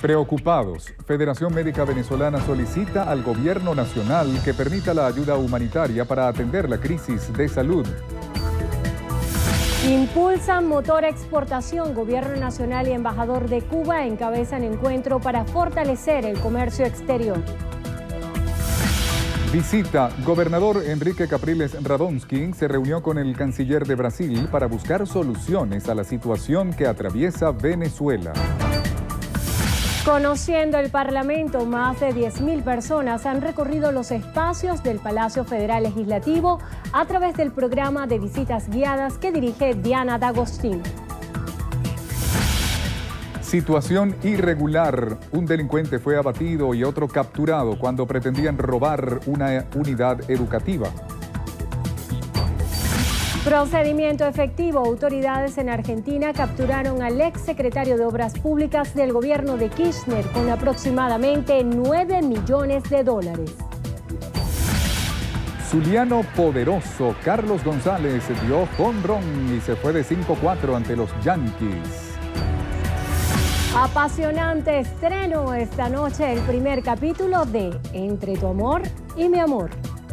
Preocupados, Federación Médica Venezolana solicita al gobierno nacional que permita la ayuda humanitaria para atender la crisis de salud. Impulsan motor exportación. Gobierno nacional y embajador de Cuba encabezan encuentro para fortalecer el comercio exterior. Visita. Gobernador Enrique Capriles Radonsky se reunió con el canciller de Brasil para buscar soluciones a la situación que atraviesa Venezuela. Conociendo el Parlamento, más de 10.000 personas han recorrido los espacios del Palacio Federal Legislativo a través del programa de visitas guiadas que dirige Diana D'Agostino. Situación irregular. Un delincuente fue abatido y otro capturado cuando pretendían robar una unidad educativa. Procedimiento efectivo. Autoridades en Argentina capturaron al exsecretario de Obras Públicas del gobierno de Kirchner con aproximadamente 9 millones de dólares. Zuliano poderoso. Carlos González dio jonrón y se fue de 5-4 ante los Yankees. Apasionante estreno esta noche el primer capítulo de Entre tu amor y mi amor.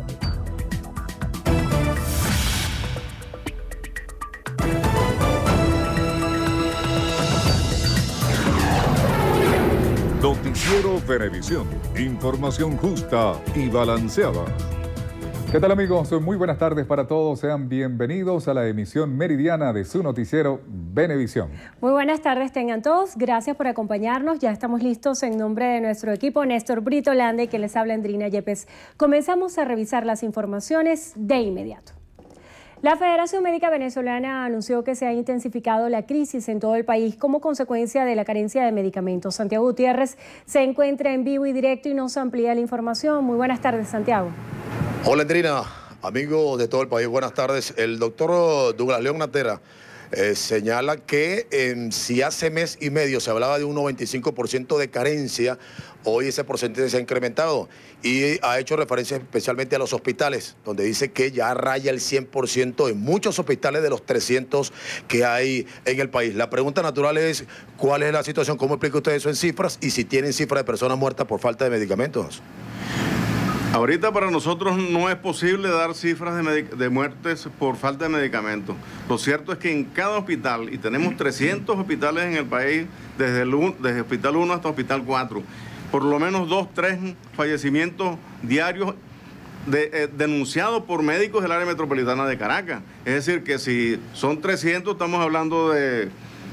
Noticiero Venevisión. Información justa y balanceada. ¿Qué tal, amigos? Muy buenas tardes para todos. Sean bienvenidos a la emisión meridiana de su noticiero Venevisión. Muy buenas tardes tengan todos. Gracias por acompañarnos. Ya estamos listos en nombre de nuestro equipo, Néstor Brito Lande, que les habla Andrina Yepes. Comenzamos a revisar las informaciones de inmediato. La Federación Médica Venezolana anunció que se ha intensificado la crisis en todo el país como consecuencia de la carencia de medicamentos. Santiago Gutiérrez se encuentra en vivo y directo y nos amplía la información. Muy buenas tardes, Santiago. Hola, Andrina, amigos de todo el país, buenas tardes. El doctor Douglas León Natera señala que si hace mes y medio se hablaba de un 95% de carencia, hoy ese porcentaje se ha incrementado y ha hecho referencia especialmente a los hospitales, donde dice que ya raya el 100% en muchos hospitales de los 300 que hay en el país. La pregunta natural es, ¿cuál es la situación? ¿Cómo explica usted eso en cifras? Y si tienen cifras de personas muertas por falta de medicamentos. Ahorita para nosotros no es posible dar cifras de muertes por falta de medicamentos. Lo cierto es que en cada hospital, y tenemos 300 hospitales en el país, desde Hospital 1 hasta Hospital 4, por lo menos 2, 3 fallecimientos diarios denunciados por médicos del área metropolitana de Caracas. Es decir, que si son 300, estamos hablando de,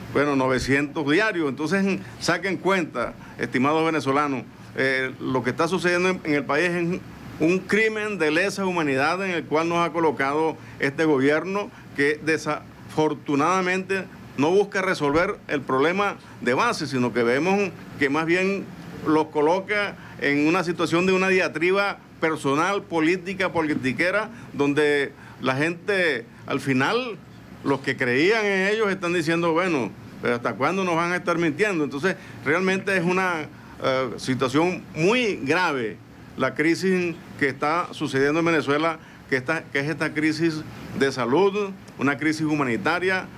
900 diarios. Entonces, saquen cuenta, estimados venezolanos, lo que está sucediendo en el país es un crimen de lesa humanidad en el cual nos ha colocado este gobierno que desafortunadamente no busca resolver el problema de base, sino que vemos que más bien los coloca en una situación de una diatriba personal, política, politiquera, donde la gente, al final, los que creían en ellos están diciendo, bueno, pero ¿hasta cuándo nos van a estar mintiendo? Entonces, realmente es una situación muy grave la crisis que está sucediendo en Venezuela, que es esta crisis de salud, una crisis humanitaria,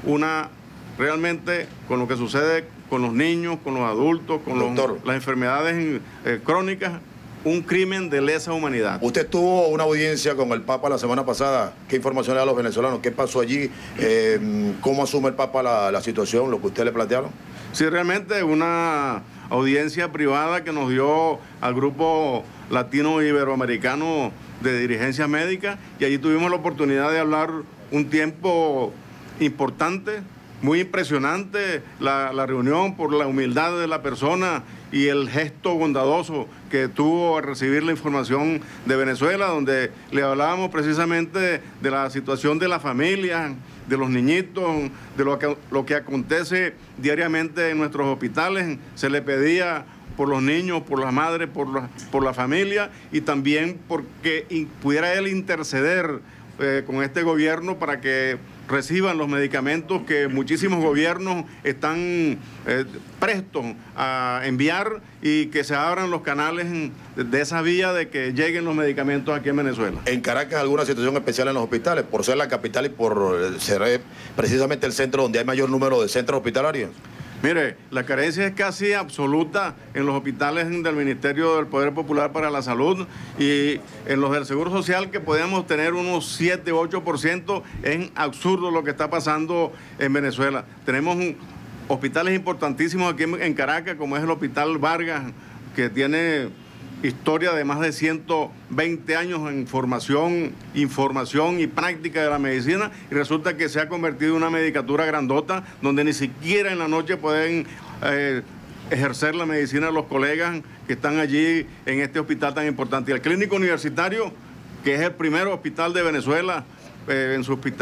realmente con lo que sucede con los niños, con los adultos, con las enfermedades crónicas, un crimen de lesa humanidad. Usted tuvo una audiencia con el Papa la semana pasada. ¿Qué información le da a los venezolanos? ¿Qué pasó allí? ¿Cómo asume el Papa la situación, lo que usted le plantearon? Sí, realmente una audiencia privada que nos dio al Grupo Latino Iberoamericano de Dirigencia Médica, y allí tuvimos la oportunidad de hablar un tiempo importante, muy impresionante la reunión por la humildad de la persona y el gesto bondadoso que tuvo al recibir la información de Venezuela, donde le hablábamos precisamente de la situación de la familia, de los niñitos, de lo que acontece diariamente en nuestros hospitales. Se le pedía por los niños, por las madres, por la familia, y también porque pudiera él interceder con este gobierno para que reciban los medicamentos que muchísimos gobiernos están prestos a enviar, y que se abran los canales de esa vía de que lleguen los medicamentos aquí en Venezuela. ¿En Caracas alguna situación especial en los hospitales, por ser la capital y por ser precisamente el centro donde hay mayor número de centros hospitalarios? Mire, la carencia es casi absoluta en los hospitales del Ministerio del Poder Popular para la Salud y en los del Seguro Social, que podemos tener unos 7, 8%. Es absurdo lo que está pasando en Venezuela. Tenemos hospitales importantísimos aquí en Caracas, como es el Hospital Vargas, que tiene historia de más de 120 años en formación, información y práctica de la medicina, y resulta que se ha convertido en una medicatura grandota donde ni siquiera en la noche pueden ejercer la medicina los colegas que están allí en este hospital tan importante. Y el Clínico Universitario, que es el primer hospital de Venezuela en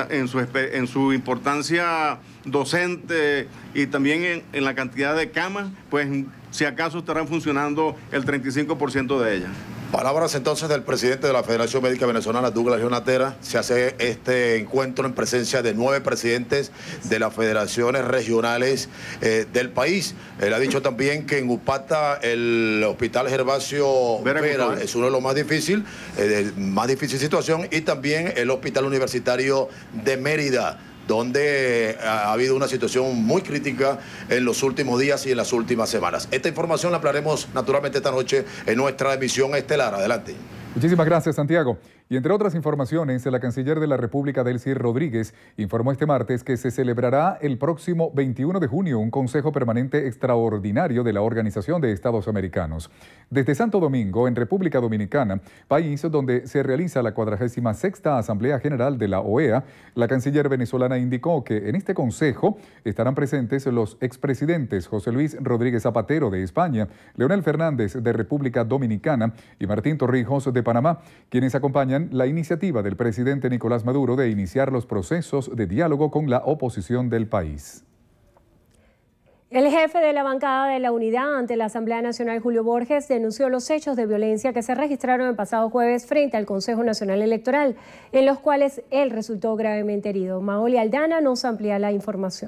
su importancia docente y también en la cantidad de camas, pues si acaso estarán funcionando el 35% de ellas. Palabras entonces del presidente de la Federación Médica Venezolana, Douglas León Natera. Se hace este encuentro en presencia de 9 presidentes de las federaciones regionales del país. Él ha dicho también que en Upata el Hospital Gervasio Vera es uno de los más difícil situación, y también el Hospital Universitario de Mérida, donde ha habido una situación muy crítica en los últimos días y en las últimas semanas. Esta información la hablaremos naturalmente esta noche en nuestra emisión estelar. Adelante. Muchísimas gracias, Santiago. Y entre otras informaciones, la canciller de la República, Delcy Rodríguez, informó este martes que se celebrará el próximo 21 de junio un Consejo Permanente Extraordinario de la Organización de Estados Americanos. Desde Santo Domingo, en República Dominicana, país donde se realiza la 46ª Asamblea General de la OEA, la canciller venezolana indicó que en este consejo estarán presentes los expresidentes José Luis Rodríguez Zapatero de España, Leonel Fernández de República Dominicana y Martín Torrijos de Panamá, quienes acompañan la iniciativa del presidente Nicolás Maduro de iniciar los procesos de diálogo con la oposición del país. El jefe de la bancada de la Unidad ante la Asamblea Nacional, Julio Borges, denunció los hechos de violencia que se registraron el pasado jueves frente al Consejo Nacional Electoral, en los cuales él resultó gravemente herido. Maoli Aldana nos amplía la información.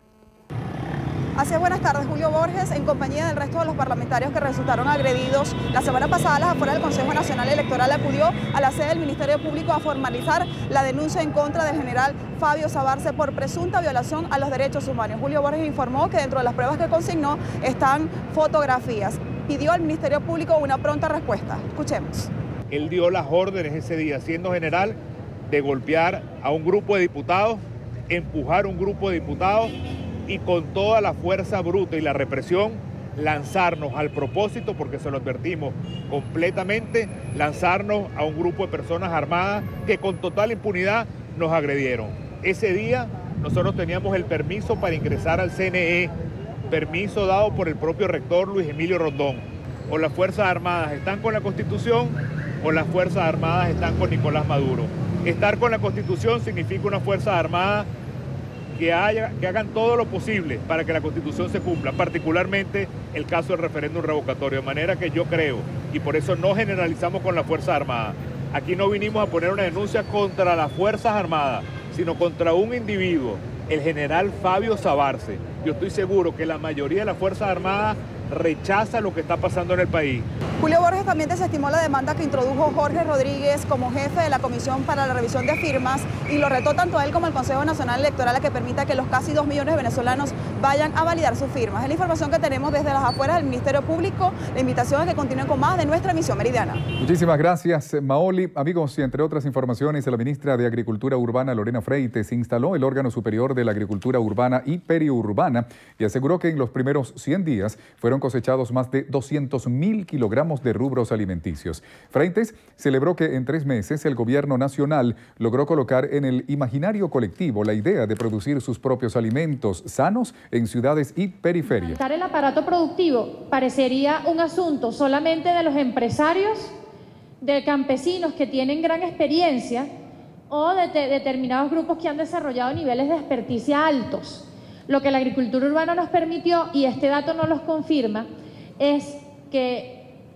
Así es, buenas tardes. Julio Borges, en compañía del resto de los parlamentarios que resultaron agredidos la semana pasada a las afueras del Consejo Nacional Electoral, acudió a la sede del Ministerio Público a formalizar la denuncia en contra del general Fabio Sabarce por presunta violación a los derechos humanos. Julio Borges informó que dentro de las pruebas que consignó están fotografías. Pidió al Ministerio Público una pronta respuesta. Escuchemos. Él dio las órdenes ese día, siendo general, de golpear a un grupo de diputados, empujar a un grupo de diputados y con toda la fuerza bruta y la represión lanzarnos al propósito, porque se lo advertimos completamente, lanzarnos a un grupo de personas armadas que con total impunidad nos agredieron. Ese día nosotros teníamos el permiso para ingresar al CNE, permiso dado por el propio rector Luis Emilio Rondón. O las Fuerzas Armadas están con la Constitución o las Fuerzas Armadas están con Nicolás Maduro. Estar con la Constitución significa una Fuerza Armada que hagan todo lo posible para que la Constitución se cumpla, particularmente el caso del referéndum revocatorio, de manera que yo creo, y por eso no generalizamos con las Fuerzas Armadas. Aquí no vinimos a poner una denuncia contra las Fuerzas Armadas, sino contra un individuo, el general Fabio Sabarce. Yo estoy seguro que la mayoría de las Fuerzas Armadas rechaza lo que está pasando en el país. Julio Borges también desestimó la demanda que introdujo Jorge Rodríguez como jefe de la Comisión para la Revisión de Firmas y lo retó tanto a él como al Consejo Nacional Electoral a que permita que los casi 2 millones de venezolanos vayan a validar sus firmas. Es la información que tenemos desde las afueras del Ministerio Público. La invitación es que continúen con más de nuestra emisión meridiana. Muchísimas gracias, Maoli. Amigos, y entre otras informaciones, la ministra de Agricultura Urbana, Lorena Freites, instaló el órgano superior de la agricultura urbana y periurbana y aseguró que en los primeros 100 días fueron cosechados más de 200.000 kilogramos de rubros alimenticios. Freites celebró que en 3 meses el gobierno nacional logró colocar en el imaginario colectivo la idea de producir sus propios alimentos sanos en ciudades y periferias. El aparato productivo parecería un asunto solamente de los empresarios, de campesinos que tienen gran experiencia o de determinados grupos que han desarrollado niveles de experticia altos. Lo que la agricultura urbana nos permitió, y este dato nos lo confirma, es que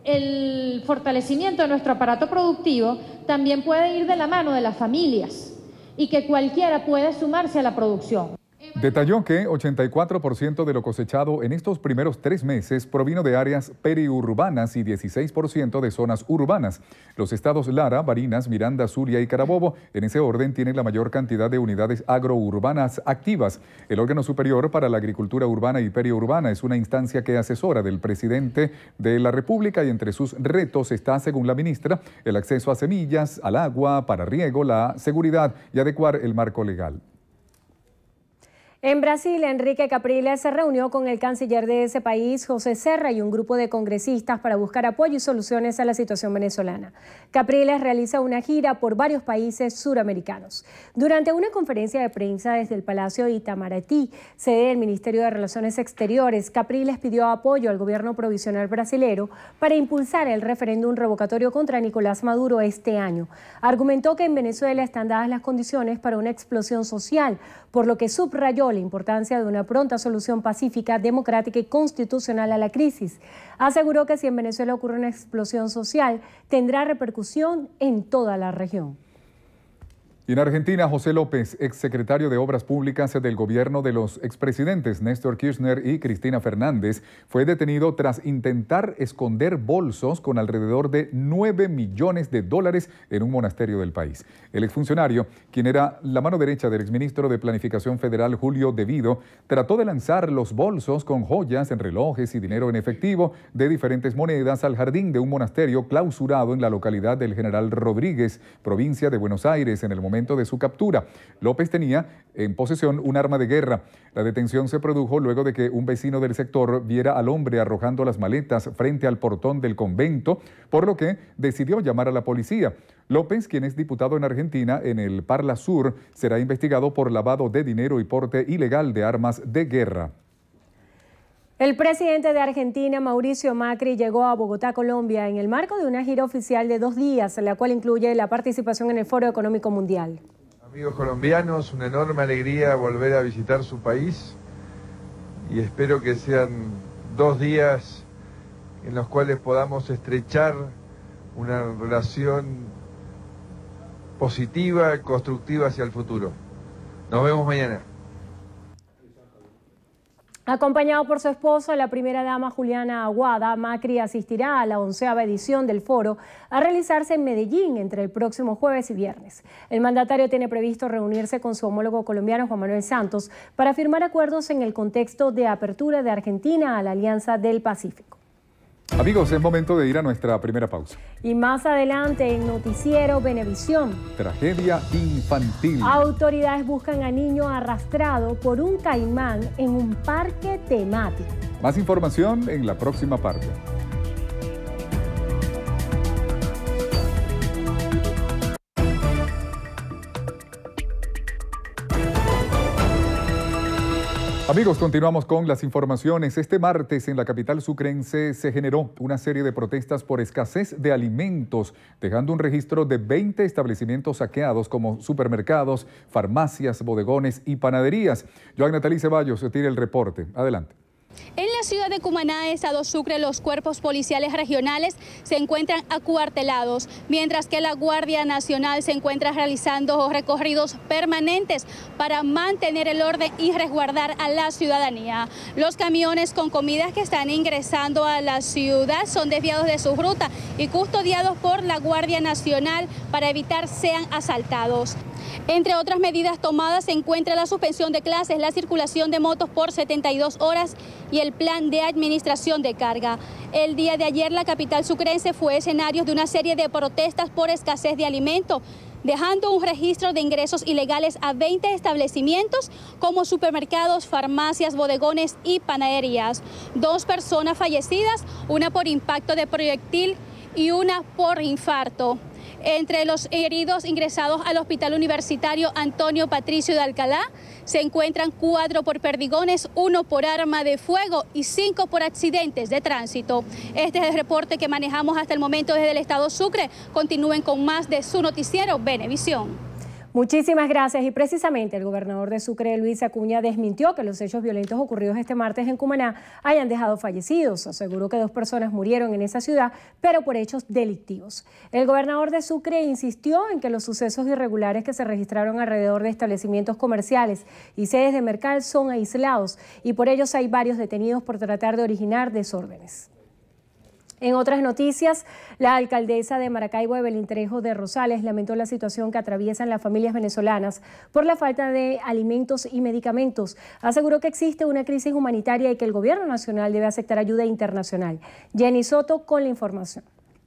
el fortalecimiento de nuestro aparato productivo también puede ir de la mano de las familias y que cualquiera puede sumarse a la producción. Detalló que 84% de lo cosechado en estos primeros 3 meses provino de áreas periurbanas y 16% de zonas urbanas. Los estados Lara, Barinas, Miranda, Zulia y Carabobo, en ese orden, tienen la mayor cantidad de unidades agrourbanas activas. El órgano superior para la agricultura urbana y periurbana es una instancia que asesora del presidente de la República y entre sus retos está, según la ministra, el acceso a semillas, al agua, para riego, la seguridad y adecuar el marco legal. En Brasil, Enrique Capriles se reunió con el canciller de ese país, José Serra, y un grupo de congresistas para buscar apoyo y soluciones a la situación venezolana. Capriles realiza una gira por varios países suramericanos. Durante una conferencia de prensa desde el Palacio Itamaraty, sede del Ministerio de Relaciones Exteriores, Capriles pidió apoyo al gobierno provisional brasilero para impulsar el referéndum revocatorio contra Nicolás Maduro este año. Argumentó que en Venezuela están dadas las condiciones para una explosión social, por lo que subrayó la importancia de una pronta solución pacífica, democrática y constitucional a la crisis. Aseguró que si en Venezuela ocurre una explosión social, tendrá repercusión en toda la región. Y en Argentina, José López, exsecretario de Obras Públicas del gobierno de los expresidentes Néstor Kirchner y Cristina Fernández, fue detenido tras intentar esconder bolsos con alrededor de $9 millones en un monasterio del país. El exfuncionario, quien era la mano derecha del exministro de Planificación Federal Julio De Vido, trató de lanzar los bolsos con joyas, relojes y dinero en efectivo de diferentes monedas al jardín de un monasterio clausurado en la localidad del General Rodríguez, provincia de Buenos Aires, en el momento de su captura. López tenía en posesión un arma de guerra. La detención se produjo luego de que un vecino del sector viera al hombre arrojando las maletas frente al portón del convento, por lo que decidió llamar a la policía. López, quien es diputado en Argentina en el Parla Sur, será investigado por lavado de dinero y porte ilegal de armas de guerra. El presidente de Argentina, Mauricio Macri, llegó a Bogotá, Colombia, en el marco de una gira oficial de 2 días, la cual incluye la participación en el Foro Económico Mundial. Amigos colombianos, una enorme alegría volver a visitar su país y espero que sean 2 días en los cuales podamos estrechar una relación positiva, constructiva hacia el futuro. Nos vemos mañana. Acompañado por su esposa, la primera dama Juliana Aguada, Macri asistirá a la 11ª edición del foro a realizarse en Medellín entre el próximo jueves y viernes. El mandatario tiene previsto reunirse con su homólogo colombiano Juan Manuel Santos para firmar acuerdos en el contexto de apertura de Argentina a la Alianza del Pacífico. Amigos, es momento de ir a nuestra primera pausa. Y más adelante en Noticiero Venevisión. Tragedia infantil. Autoridades buscan a niño arrastrado por un caimán en un parque temático. Más información en la próxima parte. Amigos, continuamos con las informaciones. Este martes en la capital sucrense se generó una serie de protestas por escasez de alimentos, dejando un registro de 20 establecimientos saqueados como supermercados, farmacias, bodegones y panaderías. Joan Natalí Ceballos tiene el reporte. Adelante. En la ciudad de Cumaná, estado Sucre, los cuerpos policiales regionales se encuentran acuartelados, mientras que la Guardia Nacional se encuentra realizando recorridos permanentes para mantener el orden y resguardar a la ciudadanía. Los camiones con comidas que están ingresando a la ciudad son desviados de su ruta y custodiados por la Guardia Nacional para evitar sean asaltados. Entre otras medidas tomadas se encuentra la suspensión de clases, la circulación de motos por 72 horas y el plan de administración de carga. El día de ayer la capital sucrense fue escenario de una serie de protestas por escasez de alimentos, dejando un registro de ingresos ilegales a 20 establecimientos como supermercados, farmacias, bodegones y panaderías. 2 personas fallecidas, una por impacto de proyectil y una por infarto. Entre los heridos ingresados al Hospital Universitario Antonio Patricio de Alcalá se encuentran 4 por perdigones, 1 por arma de fuego y 5 por accidentes de tránsito. Este es el reporte que manejamos hasta el momento desde el estado Sucre. Continúen con más de su noticiero Venevisión. Muchísimas gracias. Y precisamente el gobernador de Sucre, Luis Acuña, desmintió que los hechos violentos ocurridos este martes en Cumaná hayan dejado fallecidos. Aseguró que 2 personas murieron en esa ciudad, pero por hechos delictivos. El gobernador de Sucre insistió en que los sucesos irregulares que se registraron alrededor de establecimientos comerciales y sedes de mercal son aislados y por ellos hay varios detenidos por tratar de originar desórdenes. En otras noticias, la alcaldesa de Maracaibo, Evelyn Trejo de Rosales, lamentó la situación que atraviesan las familias venezolanas por la falta de alimentos y medicamentos. Aseguró que existe una crisis humanitaria y que el gobierno nacional debe aceptar ayuda internacional. Jenny Soto con la información.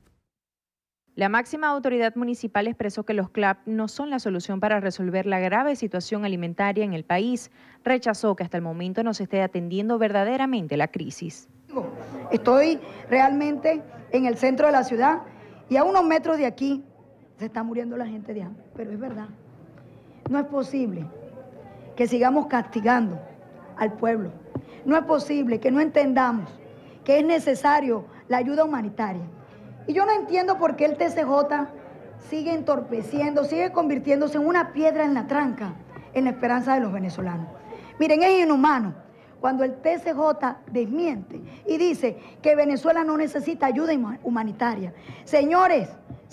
La máxima autoridad municipal expresó que los CLAP no son la solución para resolver la grave situación alimentaria en el país. Rechazó que hasta el momento no se esté atendiendo verdaderamente la crisis. Estoy realmente en el centro de la ciudad y a unos metros de aquí se está muriendo la gente de hambre, pero es verdad. No es posible que sigamos castigando al pueblo. No es posible que no entendamos que es necesario la ayuda humanitaria. Y yo no entiendo por qué el TCJ sigue entorpeciendo, sigue convirtiéndose en una piedra en la tranca en la esperanza de los venezolanos. Miren, es inhumano cuando el TCJ desmiente y dice que Venezuela no necesita ayuda humanitaria. Señores,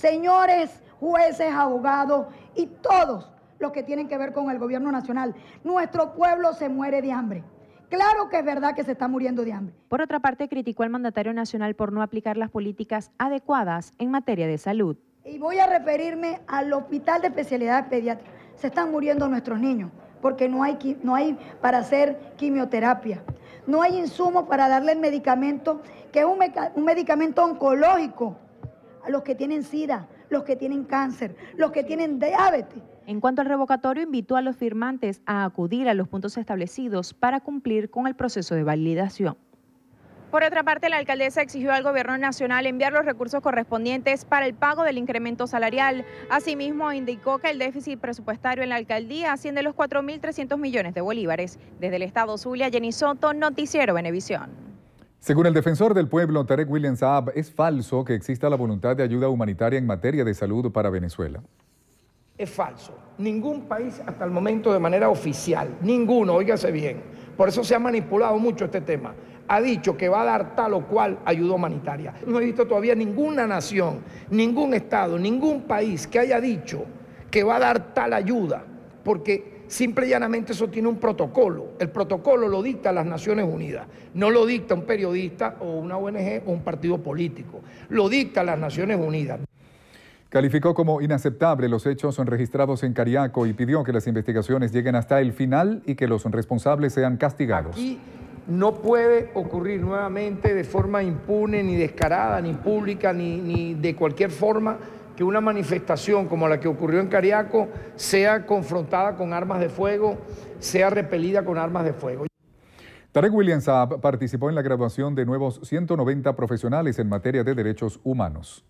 jueces, abogados y todos los que tienen que ver con el gobierno nacional, nuestro pueblo se muere de hambre. Claro que es verdad que se está muriendo de hambre. Por otra parte, criticó al mandatario nacional por no aplicar las políticas adecuadas en materia de salud. Y voy a referirme al Hospital de Especialidades Pediátricas. Se están muriendo nuestros niños porque no hay para hacer quimioterapia. No hay insumos para darle el medicamento, que es un medicamento oncológico a los que tienen SIDA, los que tienen cáncer, los que tienen diabetes. En cuanto al revocatorio, invitó a los firmantes a acudir a los puntos establecidos para cumplir con el proceso de validación. Por otra parte, la alcaldesa exigió al gobierno nacional enviar los recursos correspondientes para el pago del incremento salarial. Asimismo, indicó que el déficit presupuestario en la alcaldía asciende a los 4.300 millones de bolívares. Desde el estado Zulia, Jenny Soto, Noticiero Venevisión. Según el defensor del pueblo, Tarek William Saab, es falso que exista la voluntad de ayuda humanitaria en materia de salud para Venezuela. Es falso. Ningún país hasta el momento de manera oficial, ninguno, óigase bien, por eso se ha manipulado mucho este tema, ha dicho que va a dar tal o cual ayuda humanitaria. No he visto todavía ninguna nación, ningún estado, ningún país que haya dicho que va a dar tal ayuda, porque simple y llanamente eso tiene un protocolo. El protocolo lo dicta las Naciones Unidas, no lo dicta un periodista o una ONG o un partido político, lo dicta las Naciones Unidas. Calificó como inaceptable los hechos registrados en Cariaco y pidió que las investigaciones lleguen hasta el final y que los responsables sean castigados. Aquí no puede ocurrir nuevamente de forma impune, ni descarada, ni pública, ni de cualquier forma que una manifestación como la que ocurrió en Cariaco sea confrontada con armas de fuego, sea repelida con armas de fuego. Tarek William Saab participó en la graduación de nuevos 190 profesionales en materia de derechos humanos.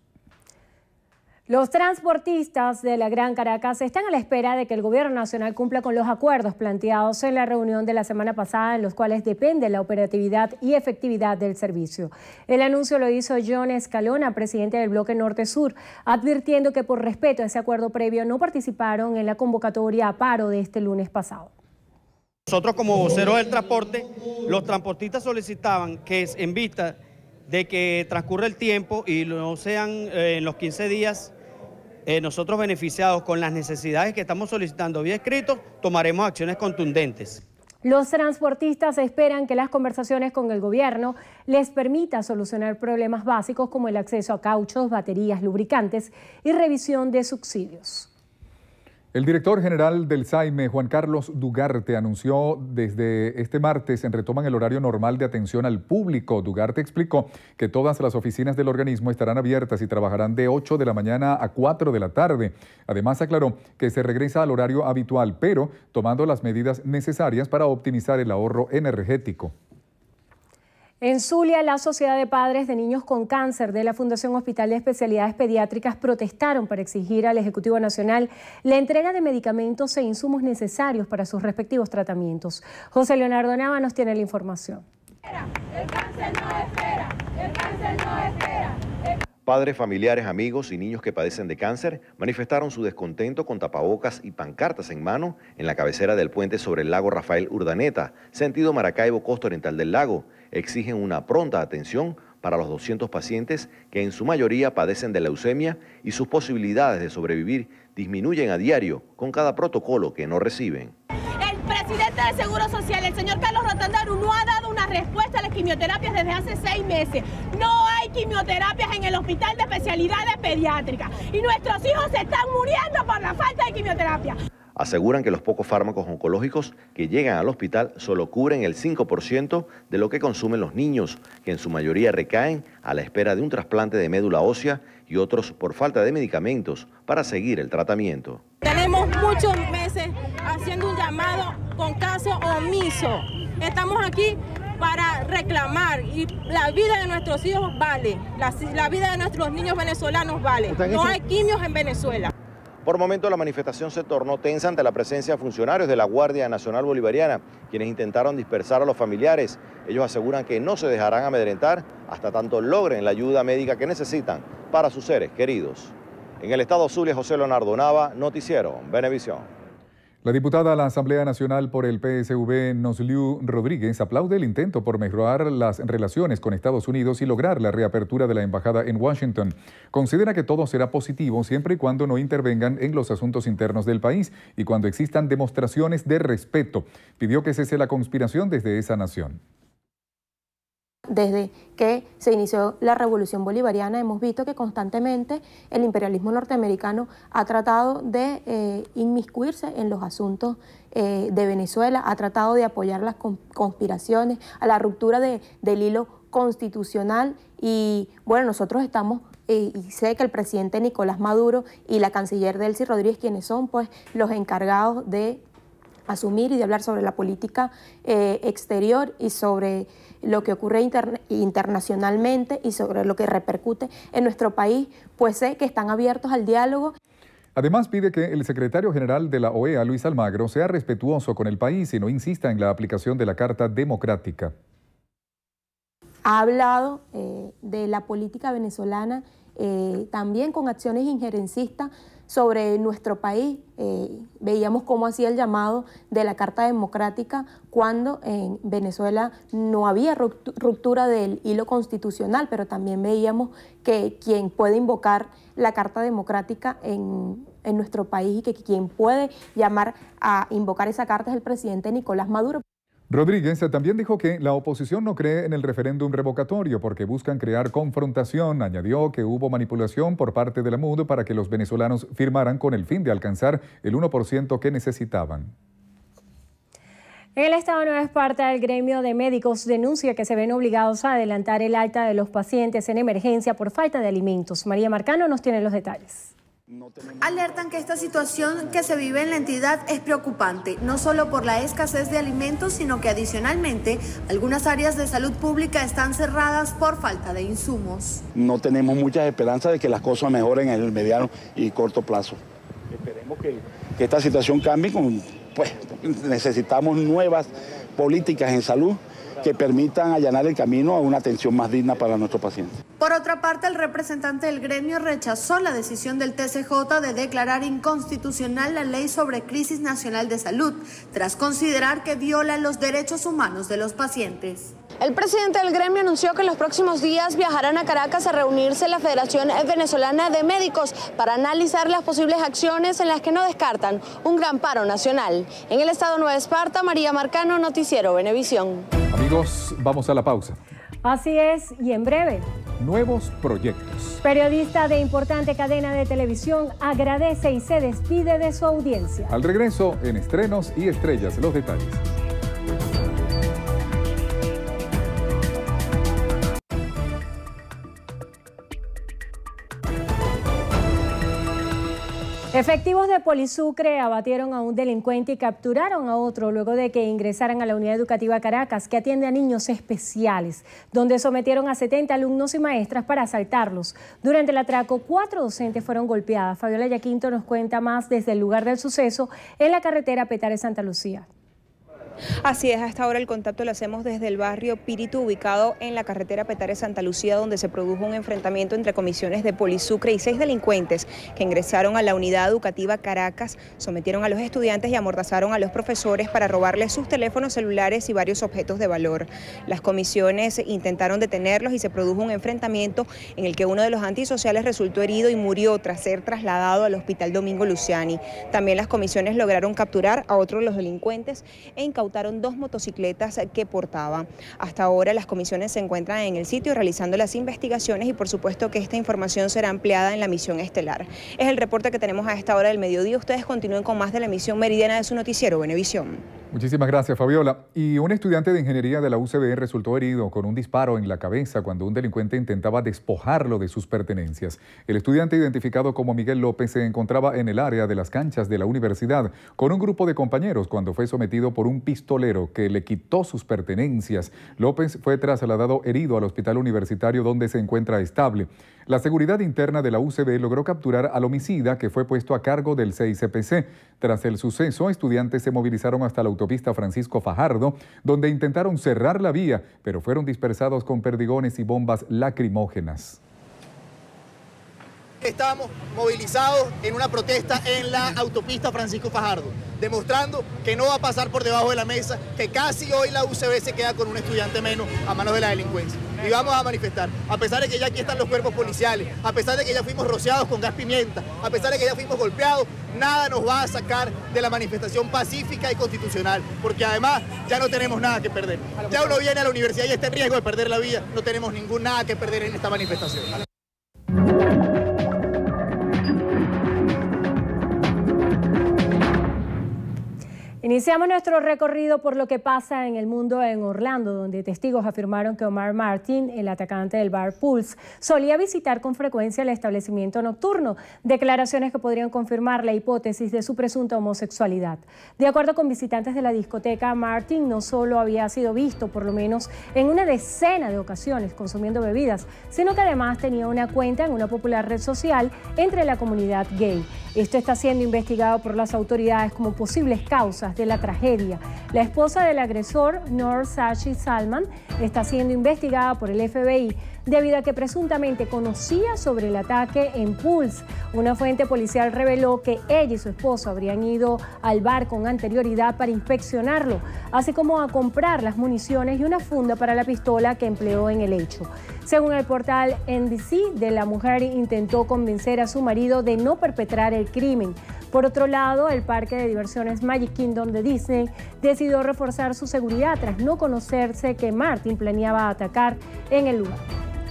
Los transportistas de la Gran Caracas están a la espera de que el gobierno nacional cumpla con los acuerdos planteados en la reunión de la semana pasada, en los cuales depende la operatividad y efectividad del servicio. El anuncio lo hizo John Escalona, presidente del Bloque Norte-Sur, advirtiendo que por respeto a ese acuerdo previo no participaron en la convocatoria a paro de este lunes pasado. Nosotros como voceros del transporte, los transportistas solicitaban que en vista de que transcurre el tiempo y no sean en los 15 días nosotros beneficiados con las necesidades que estamos solicitando vía escrito, tomaremos acciones contundentes. Los transportistas esperan que las conversaciones con el gobierno les permita solucionar problemas básicos como el acceso a cauchos, baterías, lubricantes y revisión de subsidios. El director general del SAIME, Juan Carlos Dugarte, anunció desde este martes retoman el horario normal de atención al público. Dugarte explicó que todas las oficinas del organismo estarán abiertas y trabajarán de 8 de la mañana a 4 de la tarde. Además, aclaró que se regresa al horario habitual, pero tomando las medidas necesarias para optimizar el ahorro energético. En Zulia, la Sociedad de Padres de Niños con Cáncer de la Fundación Hospital de Especialidades Pediátricas protestaron para exigir al Ejecutivo Nacional la entrega de medicamentos e insumos necesarios para sus respectivos tratamientos. José Leonardo Nava nos tiene la información. El cáncer no espera, el cáncer no espera. Padres, familiares, amigos y niños que padecen de cáncer manifestaron su descontento con tapabocas y pancartas en mano en la cabecera del puente sobre el lago Rafael Urdaneta, sentido Maracaibo, costa oriental del lago. Exigen una pronta atención para los 200 pacientes que en su mayoría padecen de leucemia y sus posibilidades de sobrevivir disminuyen a diario con cada protocolo que no reciben. El presidente del Seguro Social, el señor Carlos Rotandaru, no ha dado una respuesta a las quimioterapias desde hace 6 meses. No hay quimioterapias en el Hospital de Especialidades Pediátricas y nuestros hijos se están muriendo por la falta de quimioterapia. Aseguran que los pocos fármacos oncológicos que llegan al hospital solo cubren el 5% de lo que consumen los niños, que en su mayoría recaen a la espera de un trasplante de médula ósea y otros por falta de medicamentos para seguir el tratamiento. Tenemos muchos meses haciendo un llamado con caso omiso. Estamos aquí para reclamar y la vida de nuestros hijos vale, la vida de nuestros niños venezolanos vale. No hay quimios en Venezuela. Por momento la manifestación se tornó tensa ante la presencia de funcionarios de la Guardia Nacional Bolivariana, quienes intentaron dispersar a los familiares. Ellos aseguran que no se dejarán amedrentar hasta tanto logren la ayuda médica que necesitan para sus seres queridos. En el estado Zulia, José Leonardo Nava, Noticiero Venevisión. La diputada a la Asamblea Nacional por el PSV, Nosliu Rodríguez, aplaude el intento por mejorar las relaciones con Estados Unidos y lograr la reapertura de la embajada en Washington. Considera que todo será positivo siempre y cuando no intervengan en los asuntos internos del país y cuando existan demostraciones de respeto. Pidió que cese la conspiración desde esa nación. Desde que se inició la Revolución Bolivariana hemos visto que constantemente el imperialismo norteamericano ha tratado de inmiscuirse en los asuntos de Venezuela, ha tratado de apoyar las conspiraciones, a la ruptura del hilo constitucional y bueno, nosotros estamos y sé que el presidente Nicolás Maduro y la canciller Delcy Rodríguez, quienes son pues los encargados de asumir y de hablar sobre la política exterior y sobre lo que ocurre internacionalmente y sobre lo que repercute en nuestro país, pues sé que están abiertos al diálogo. Además, pide que el secretario general de la OEA, Luis Almagro, sea respetuoso con el país y no insista en la aplicación de la Carta Democrática. Ha hablado de la política venezolana también con acciones injerencistas sobre nuestro país. Veíamos cómo hacía el llamado de la Carta Democrática cuando en Venezuela no había ruptura del hilo constitucional, pero también veíamos que quien puede invocar la Carta Democrática en nuestro país y que quien puede llamar a invocar esa carta es el presidente Nicolás Maduro. Rodríguez también dijo que la oposición no cree en el referéndum revocatorio porque buscan crear confrontación. Añadió que hubo manipulación por parte de la MUD para que los venezolanos firmaran con el fin de alcanzar el 1% que necesitaban. En el estado de Nueva Esparta, el gremio de médicos denuncia que se ven obligados a adelantar el alta de los pacientes en emergencia por falta de alimentos. María Marcano nos tiene los detalles. Alertan que esta situación que se vive en la entidad es preocupante, no solo por la escasez de alimentos, sino que adicionalmente algunas áreas de salud pública están cerradas por falta de insumos. No tenemos muchas esperanzas de que las cosas mejoren en el mediano y corto plazo. Esperemos que esta situación cambie, pues necesitamos nuevas políticas en salud que permitan allanar el camino a una atención más digna para nuestros pacientes. Por otra parte, el representante del gremio rechazó la decisión del TCJ de declarar inconstitucional la Ley sobre Crisis Nacional de Salud, tras considerar que viola los derechos humanos de los pacientes. El presidente del gremio anunció que en los próximos días viajarán a Caracas a reunirse la Federación Venezolana de Médicos para analizar las posibles acciones en las que no descartan un gran paro nacional. En el estado de Nueva Esparta, María Marcano, Noticiero Venevisión. Amigos, vamos a la pausa. Así es, y en breve. Nuevos proyectos. Periodista de importante cadena de televisión agradece y se despide de su audiencia. Al regreso, en Estrenos y Estrellas, los detalles. Efectivos de Polisucre abatieron a un delincuente y capturaron a otro luego de que ingresaran a la Unidad Educativa Caracas, que atiende a niños especiales, donde sometieron a 70 alumnos y maestras para asaltarlos. Durante el atraco, 4 docentes fueron golpeadas. Fabiola Yaquinto nos cuenta más desde el lugar del suceso en la carretera Petare-Santa Lucía. Así es, hasta ahora el contacto lo hacemos desde el barrio Píritu, ubicado en la carretera Petare-Santa Lucía, donde se produjo un enfrentamiento entre comisiones de Polisucre y 6 delincuentes que ingresaron a la unidad educativa Caracas, sometieron a los estudiantes y amordazaron a los profesores para robarles sus teléfonos celulares y varios objetos de valor. Las comisiones intentaron detenerlos y se produjo un enfrentamiento en el que uno de los antisociales resultó herido y murió tras ser trasladado al hospital Domingo Luciani. También las comisiones lograron capturar a otro de los delincuentes e incautaron 2 motocicletas que portaba. Hasta ahora las comisiones se encuentran en el sitio realizando las investigaciones y por supuesto que esta información será ampliada en la misión estelar. Es el reporte que tenemos a esta hora del mediodía. Ustedes continúen con más de la emisión meridiana de su noticiero Venevisión. Muchísimas gracias, Fabiola. Y un estudiante de ingeniería de la UCB resultó herido con un disparo en la cabeza cuando un delincuente intentaba despojarlo de sus pertenencias. El estudiante, identificado como Miguel López, se encontraba en el área de las canchas de la universidad con un grupo de compañeros cuando fue sometido por un pistolero que le quitó sus pertenencias. López fue trasladado herido al hospital universitario donde se encuentra estable. La seguridad interna de la UCB logró capturar al homicida, que fue puesto a cargo del CICPC. Tras el suceso, estudiantes se movilizaron hasta la autopista Francisco Fajardo, donde intentaron cerrar la vía, pero fueron dispersados con perdigones y bombas lacrimógenas. Estamos movilizados en una protesta en la autopista Francisco Fajardo, demostrando que no va a pasar por debajo de la mesa, que casi hoy la UCB se queda con un estudiante menos a manos de la delincuencia. Y vamos a manifestar, a pesar de que ya aquí están los cuerpos policiales, a pesar de que ya fuimos rociados con gas pimienta, a pesar de que ya fuimos golpeados, nada nos va a sacar de la manifestación pacífica y constitucional, porque además ya no tenemos nada que perder. Ya uno viene a la universidad y está en riesgo de perder la vida, no tenemos nada que perder en esta manifestación. Iniciamos nuestro recorrido por lo que pasa en el mundo en Orlando, donde testigos afirmaron que Omar Martin, el atacante del bar Pulse, solía visitar con frecuencia el establecimiento nocturno, declaraciones que podrían confirmar la hipótesis de su presunta homosexualidad. De acuerdo con visitantes de la discoteca, Martin no solo había sido visto por lo menos en una decena de ocasiones consumiendo bebidas, sino que además tenía una cuenta en una popular red social entre la comunidad gay. Esto está siendo investigado por las autoridades como posibles causas de la tragedia. La esposa del agresor, Noor Sashi Salman, está siendo investigada por el FBI debido a que presuntamente conocía sobre el ataque en Pulse. Una fuente policial reveló que ella y su esposo habrían ido al bar con anterioridad para inspeccionarlo, así como a comprar las municiones y una funda para la pistola que empleó en el hecho. Según el portal NBC, la mujer intentó convencer a su marido de no perpetrar el crimen. Por otro lado, el parque de diversiones Magic Kingdom de Disney decidió reforzar su seguridad tras no conocerse que Martin planeaba atacar en el lugar.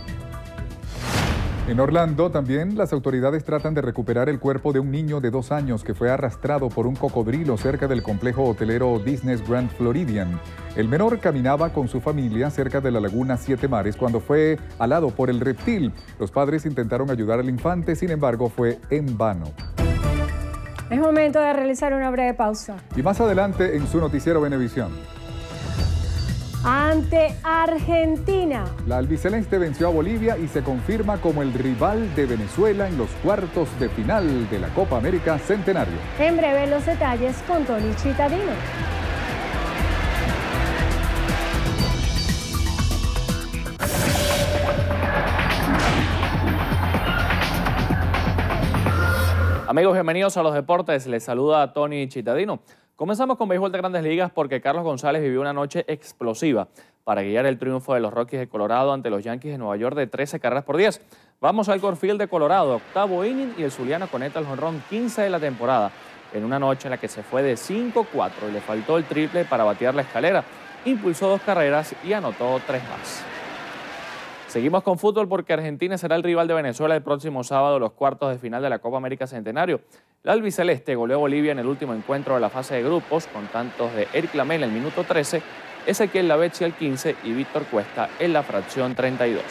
En Orlando también las autoridades tratan de recuperar el cuerpo de un niño de 2 años que fue arrastrado por un cocodrilo cerca del complejo hotelero Disney's Grand Floridian. El menor caminaba con su familia cerca de la laguna Siete Mares cuando fue alado por el reptil. Los padres intentaron ayudar al infante, sin embargo fue en vano. Es momento de realizar una breve pausa. Y más adelante en su noticiero Venevisión. Ante Argentina. La albiceleste venció a Bolivia y se confirma como el rival de Venezuela en los cuartos de final de la Copa América Centenario. En breve los detalles con Tony Cittadino. Amigos, bienvenidos a los deportes. Les saluda Tony Cittadino. Comenzamos con béisbol de Grandes Ligas porque Carlos González vivió una noche explosiva para guiar el triunfo de los Rockies de Colorado ante los Yankees de Nueva York de 13 carreras por 10. Vamos al Corfield de Colorado, octavo inning, y el zuliano conecta el jonrón 15 de la temporada en una noche en la que se fue de 5-4 y le faltó el triple para batear la escalera. Impulsó 2 carreras y anotó 3 más. Seguimos con fútbol porque Argentina será el rival de Venezuela el próximo sábado en los cuartos de final de la Copa América Centenario. La albiceleste goleó a Bolivia en el último encuentro de la fase de grupos con tantos de Eric Lamela en el minuto 13, Ezequiel Lavezzi al 15 y Víctor Cuesta en la fracción 32.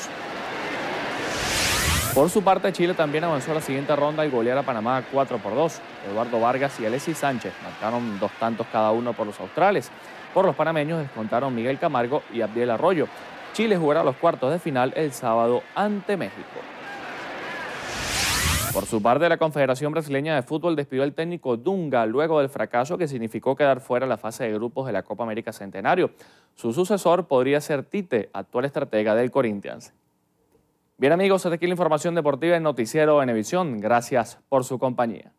Por su parte, Chile también avanzó a la siguiente ronda y golear a Panamá 4-2. Eduardo Vargas y Alexis Sánchez marcaron 2 tantos cada uno por los australes. Por los panameños descontaron Miguel Camargo y Abdiel Arroyo. Chile jugará los cuartos de final el sábado ante México. Por su parte, la Confederación Brasileña de Fútbol despidió al técnico Dunga luego del fracaso que significó quedar fuera de la fase de grupos de la Copa América Centenario. Su sucesor podría ser Tite, actual estratega del Corinthians. Bien amigos, hasta aquí la información deportiva en Noticiero Venevisión. Gracias por su compañía.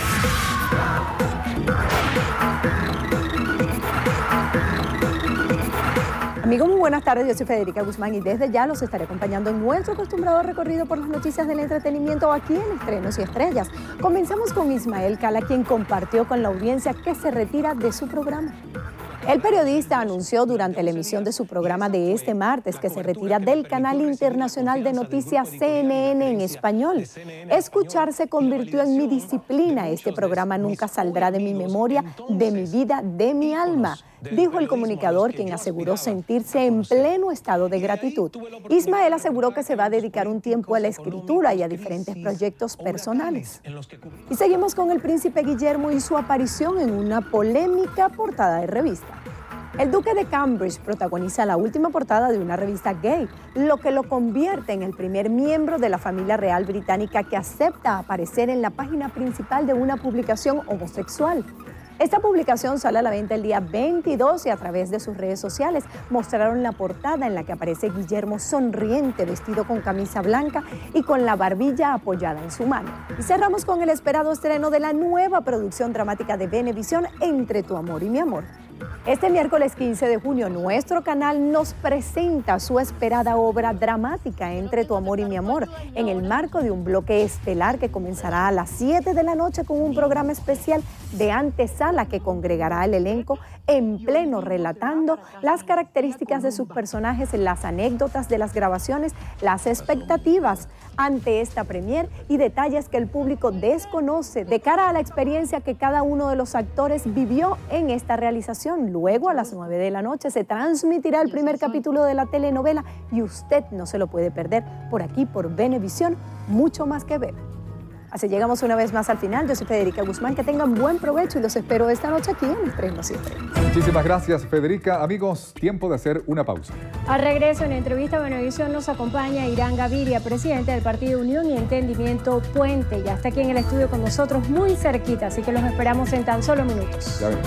Amigos, muy buenas tardes, yo soy Federica Guzmán y desde ya los estaré acompañando en nuestro acostumbrado recorrido por las noticias del entretenimiento aquí en Estrenos y Estrellas. Comenzamos con Ismael Cala, quien compartió con la audiencia que se retira de su programa. El periodista anunció durante la emisión de su programa de este martes que se retira del canal internacional de noticias CNN en español. Escuchar se convirtió en mi disciplina. Este programa nunca saldrá de mi memoria, de mi vida, de mi alma, dijo el comunicador, quien aseguró sentirse en pleno estado de gratitud. Ismael aseguró que se va a dedicar un tiempo a la escritura y a diferentes proyectos personales. Y seguimos con el príncipe Guillermo y su aparición en una polémica portada de revista. El duque de Cambridge protagoniza la última portada de una revista gay, lo que lo convierte en el primer miembro de la familia real británica que acepta aparecer en la página principal de una publicación homosexual. Esta publicación sale a la venta el día 22 y a través de sus redes sociales mostraron la portada en la que aparece Guillermo sonriente, vestido con camisa blanca y con la barbilla apoyada en su mano. Y cerramos con el esperado estreno de la nueva producción dramática de Venevisión, Entre tu amor y mi amor. Este miércoles 15 de junio, nuestro canal nos presenta su esperada obra dramática Entre tu amor y mi amor, en el marco de un bloque estelar que comenzará a las 7 de la noche con un programa especial de antesala que congregará al elenco en pleno relatando las características de sus personajes, las anécdotas de las grabaciones, las expectativas ante esta premier y detalles que el público desconoce de cara a la experiencia que cada uno de los actores vivió en esta realización. Luego, a las 9 de la noche, se transmitirá el primer capítulo de la telenovela y usted no se lo puede perder por aquí, por Venevisión, mucho más que ver. Así llegamos una vez más al final. Yo soy Federica Guzmán. Que tengan buen provecho y los espero esta noche aquí en Estrenos y Estrellas. Muchísimas gracias, Federica. Amigos, tiempo de hacer una pausa. Al regreso, en entrevista a Venevisión nos acompaña Irán Gaviria, presidente del Partido Unión y Entendimiento Puente. Ya está aquí en el estudio con nosotros, muy cerquita, así que los esperamos en tan solo minutos. Ya ven.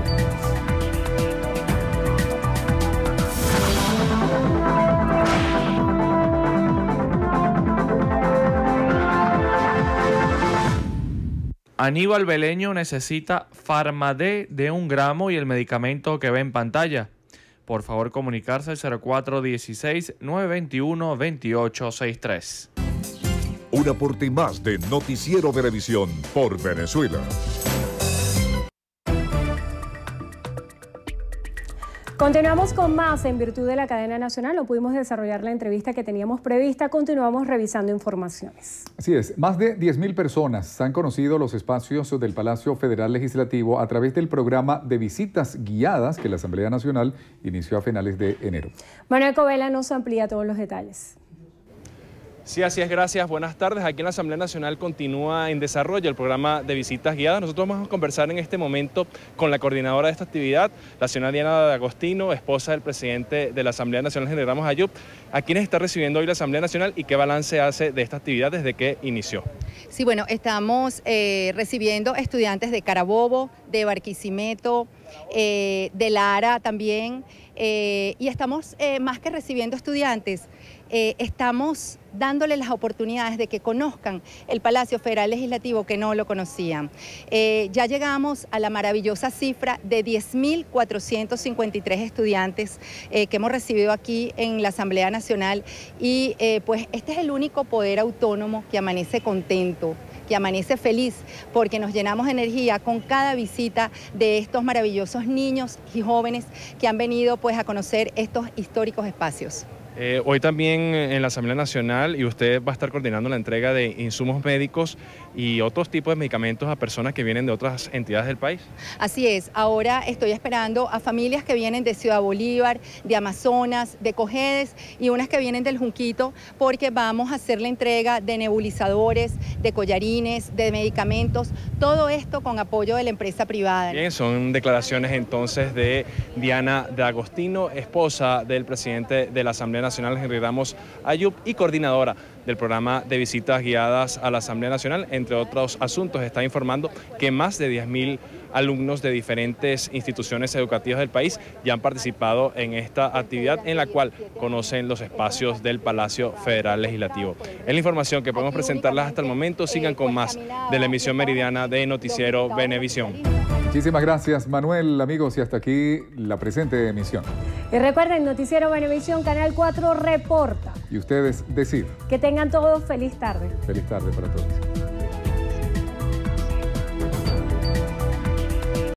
Aníbal Beleño necesita Farmadé de 1 gramo y el medicamento que ve en pantalla. Por favor, comunicarse al 0416-921-2863. Un aporte más de Noticiero Venevisión por Venezuela. Continuamos con más. En virtud de la cadena nacional no pudimos desarrollar la entrevista que teníamos prevista. Continuamos revisando informaciones. Así es, más de 10.000 personas han conocido los espacios del Palacio Federal Legislativo a través del programa de visitas guiadas que la Asamblea Nacional inició a finales de enero. Manuel Covela nos amplía todos los detalles. Sí, así es, gracias. Buenas tardes. Aquí en la Asamblea Nacional continúa en desarrollo el programa de visitas guiadas. Nosotros vamos a conversar en este momento con la coordinadora de esta actividad, la señora Diana de Agostino, esposa del presidente de la Asamblea Nacional, General Ramos Ayub. ¿A quiénes está recibiendo hoy la Asamblea Nacional y qué balance hace de esta actividad desde que inició? Sí, bueno, estamos recibiendo estudiantes de Carabobo, de Barquisimeto, de Lara también, y estamos más que recibiendo estudiantes, estamos dándoles las oportunidades de que conozcan el Palacio Federal Legislativo que no lo conocían. Ya llegamos a la maravillosa cifra de 10.453 estudiantes que hemos recibido aquí en la Asamblea Nacional y pues este es el único poder autónomo que amanece contento, que amanece feliz, porque nos llenamos de energía con cada visita de estos maravillosos niños y jóvenes que han venido pues a conocer estos históricos espacios. Hoy también en la Asamblea Nacional y usted va a estar coordinando la entrega de insumos médicos y otros tipos de medicamentos a personas que vienen de otras entidades del país. Así es, ahora estoy esperando a familias que vienen de Ciudad Bolívar, de Amazonas, de Cojedes y unas que vienen del Junquito, porque vamos a hacer la entrega de nebulizadores, de collarines, de medicamentos, todo esto con apoyo de la empresa privada. Bien, son declaraciones entonces de Diana de Agostino, esposa del presidente de la Asamblea Asamblea Nacional, Henry Ramos Ayub, y coordinadora del programa de visitas guiadas a la Asamblea Nacional. Entre otros asuntos, está informando que más de 10.000 alumnos de diferentes instituciones educativas del país ya han participado en esta actividad, en la cual conocen los espacios del Palacio Federal Legislativo. Es la información que podemos presentarles hasta el momento. Sigan con más de la emisión meridiana de Noticiero Venevisión. Muchísimas gracias, Manuel. Amigos, y hasta aquí la presente emisión. Y recuerden, Noticiero Venevisión, Canal 4 reporta. Y ustedes deciden. Que tengan todos feliz tarde. Feliz tarde para todos.